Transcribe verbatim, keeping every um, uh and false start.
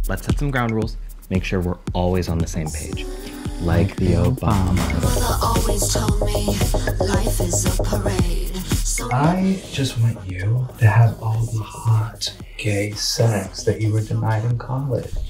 let's set some ground rules. Make sure we're always on the same page. Like the Obamas. Mother always told me life is a parade. So I just want you to have all the hot gay sex that you were denied in college.